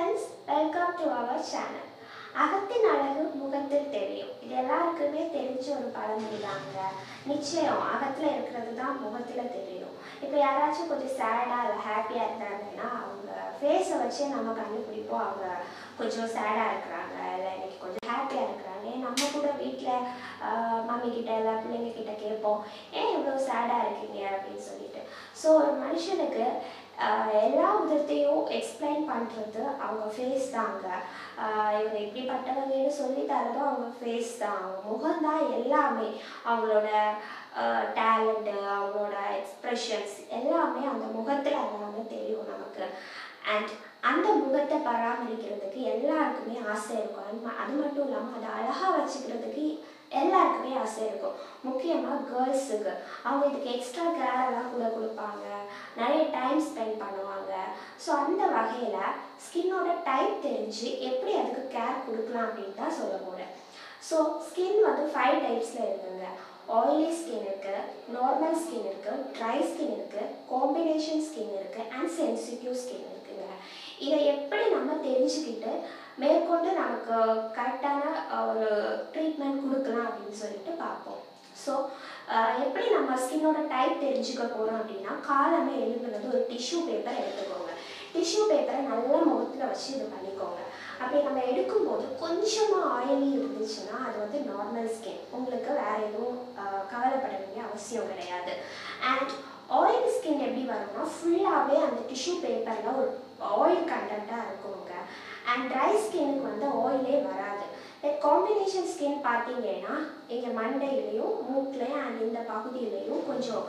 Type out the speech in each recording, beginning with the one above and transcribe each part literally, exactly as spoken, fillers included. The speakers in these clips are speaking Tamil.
friends, welcome to our channel. அகத்தின் அழகு முகத்தில் தெரியும். இது எல்லாருக்குமே தெரிஞ்ச ஒரு பழமொழி தாங்க. நிச்சயம் அகத்தில் இருக்கிறது தான் முகத்தில் தெரியும். இப்போ யாராச்சும் கொஞ்சம் சேடாக இல்லை ஹாப்பியாக இருந்தாங்கன்னா அவங்க ஃபேஸை வச்சே நம்ம கண்டுபிடிப்போம் அவங்க கொஞ்சம் சேடாக இருக்கிறாங்க இல்லை இன்னைக்கு கொஞ்சம் ஹாப்பியாக இருக்கிறாங்க. நம்ம கூட வீட்டில் மம்மி கிட்ட இல்லை பிள்ளைங்க கிட்ட கேட்போம், ஏன் இவ்வளோ சேடாக இருக்கீங்க அப்படின்னு சொல்லிட்டு. ஸோ ஒரு மனுஷனுக்கு எல்லா விதத்தையும் எக்ஸ்பிளைன் பண்ணுறது அவங்க ஃபேஸ் தாங்க. இவங்க இப்படிப்பட்டவங்கன்னு சொல்லி தரதும் அவங்க ஃபேஸ் தான். அவங்க முகம்தான் எல்லாமே. அவங்களோட டேலண்ட்டு, அவங்களோட எக்ஸ்ப்ரெஷன்ஸ் எல்லாமே அந்த முகத்தில் எல்லாமே தெரியும் நமக்கு. அண்ட் அந்த முகத்தை பராமரிக்கிறதுக்கு எல்லாருக்குமே ஆசை இருக்கும். அது மட்டும் இல்லாமல் அதை அழகாக வச்சுக்கிறதுக்கு எல்லாருக்குமே ஆசை இருக்கும். முக்கியமாக கேர்ள்ஸுக்கு அவங்க இதுக்கு எக்ஸ்ட்ரா கேர் எல்லாம் கூட கொடுப்பாங்க, நிறைய டைம் ஸ்பெண்ட் பண்ணுவாங்க. ஸோ அந்த வகையில் ஸ்கின்னோட டைப் தெரிஞ்சு எப்படி அதுக்கு கேர் கொடுக்கலாம் அப்படின்னு தான் சொல்ல போகிறேன். ஸோ ஸ்கின் வந்து ஃபைவ் டைப்ஸில் இருக்குங்க. ஆயிலி ஸ்கின் இருக்குது, நார்மல் ஸ்கின் இருக்குது, ட்ரை ஸ்கின் இருக்குது, காம்பினேஷன் ஸ்கின் இருக்குது, அண்ட் சென்சிட்டிவ் ஸ்கின் இருக்குங்க. இதை எப்படி நம்ம தெரிஞ்சுக்கிட்டு மேற்கொண்டு நமக்கு கரெக்டான ஒரு ட்ரீட்மெண்ட் கொடுக்கலாம் அப்படின்னு சொல்லிட்டு பார்ப்போம். ஸோ எப்படி நம்ம ஸ்கின்னோட டைப் தெரிஞ்சுக்க போகிறோம் அப்படின்னா, காலமே எழுதுனது ஒரு டிஷ்யூ பேப்பர் எடுத்துக்கோங்க. டிஷ்யூ பேப்பரை நல்லா முகத்தில் வச்சு இது பண்ணிக்கோங்க. அப்படி நம்ம எடுக்கும்போது கொஞ்சமாக ஆயிலி இருந்துச்சுன்னா அது வந்து நார்மல் ஸ்கின். உங்களுக்கு வேறு எதுவும் கவலைப்பட வேண்டிய அவசியம் கிடையாது. அண்ட் ஆயில் ஸ்கின் எப்படி வரும்னா ஃபுல்லாகவே அந்த டிஷ்யூ பேப்பரில் ஒரு ஆயில் கண்டென்ட்டாக இருக்குங்க. அண்ட் ட்ரை ஸ்கின்னுக்கு வந்து ஆயிலே வராது. லைக் காம்பினேஷன் ஸ்கின் பார்த்தீங்கன்னா இங்கே மண்டையிலையும் மூக்குலையும் அண்ட் இந்த பகுதியிலையும் கொஞ்சம்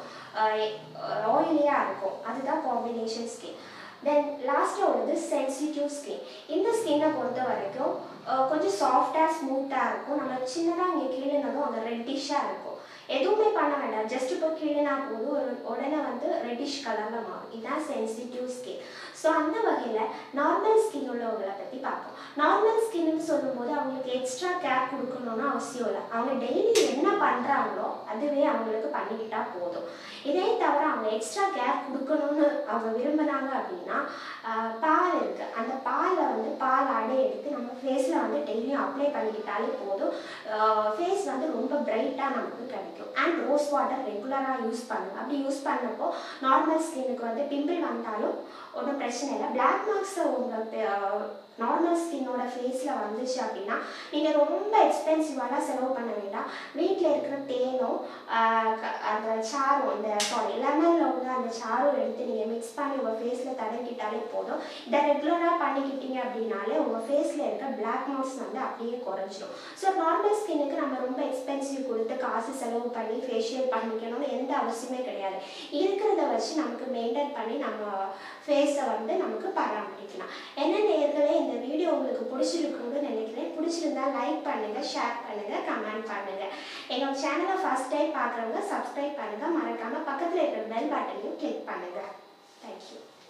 ஆயிலியாக இருக்கும். அதுதான் காம்பினேஷன் ஸ்கின். தென் லாஸ்ட்டாக உள்ளது சென்சிட்டிவ் ஸ்கின். இந்த ஸ்கின்னை பொறுத்த வரைக்கும் கொஞ்சம் சாஃப்டாக ஸ்மூத்தாக இருக்கும். நம்ம சின்னதாக இங்கே கீழேனாலும் அங்கே ரெட்டிஷாக இருக்கும். எதுவுமே பண்ண வேண்டாம், ஜஸ்ட் இப்போ கீழேனா போதும் ஒரு உடனே வந்து ரெட்டிஷ் கலரில் மாறும். இதுதான் சென்சிட்டிவ் ஸ்கின். ஸோ அந்த வகையில் நார்மல் ஸ்கின் உள்ளவங்களை பற்றி பார்ப்போம். நார்மல் ஸ்கின்னு சொல்லும்போது அவங்களுக்கு எக்ஸ்ட்ரா கேர் கொடுக்கணும்னு அவசியம் இல்லை. அவங்க டெய்லி என்ன பண்ணுறாங்களோ அதுவே அவங்களுக்கு பண்ணிக்கிட்டால் போதும். இதே தவிர அவங்க எக்ஸ்ட்ரா கேர் கொடுக்கணும்னு அவங்க விரும்புகிறாங்க அப்படின்னா பால் இருக்குது. அந்த பாலை வந்து பால் அடை எடுத்து நம்ம ஃபேஸில் வந்து டெய்லியும் அப்ளை பண்ணிக்கிட்டாலே போதும். ஃபேஸ் வந்து ரொம்ப பிரைட்டாக நமக்கு கிடைக்கும். அண்ட் ரோஸ் வாட்டர் ரெகுலராக யூஸ் பண்ணுங்க. அப்படி யூஸ் பண்ணப்போ நார்மல் ஸ்கின்னுக்கு வந்து பிம்பிள் வந்தாலும் ஒன்றும் பிரச்சனை இல்லை. பிளாக் மார்க்ஸை உங்கள் நார்மல் ஸ்கின்னோட ஃபேஸில் வந்துச்சு அப்படின்னா நீங்கள் ரொம்ப எக்ஸ்பென்சிவாலாம் செலவு பண்ண வேண்டாம். வீட்டில் இருக்கிற தேனும் அந்த சாரும் இந்த சாரி லெமனில் உள்ள அந்த சாரும் எடுத்து நீங்கள் மிக்ஸ் பண்ணி உங்கள் ஃபேஸில் தடவிக்கிட்டாலே போதும். இதை ரெகுலராக பண்ணிக்கிட்டீங்க அப்படின்னாலே உங்கள் ஃபேஸில் இருக்க பிளாக் மார்க்ஸ் வந்து அப்படியே குறைஞ்சிடும். ஸோ நார்மல் ஸ்கின்னுக்கு நம்ம ரொம்ப எக்ஸ்பென்சிவ் கொடுத்து காசு செலவு பண்ணி ஃபேஷியல் பண்ணிக்கணும்னு எந்த அவசியமே கிடையாது. இருக்கிறத வச்சு நமக்கு மெயின்டைன் பண்ணி நம்ம ஃபேஸை வந்து நமக்கு பராமரிக்கலாம். என்ன நேயர்களே, இந்த வீடியோ உங்களுக்கு பிடிச்சிருக்குன்னு நினைக்கிறேன். பிடிச்சிருந்தா லைக் பண்ணுங்கள், ஷேர் பண்ணுங்கள், கமெண்ட் பண்ணுங்கள். என்னோட சேனலை ஃபர்ஸ்ட் டைம் பார்க்குறவங்க சப்ஸ்கிரைப் பண்ணுங்கள். மறக்காமல் பக்கத்தில் இருக்கிற பெல் பட்டனையும் கிளிக் பண்ணுங்கள். தேங்க்யூ.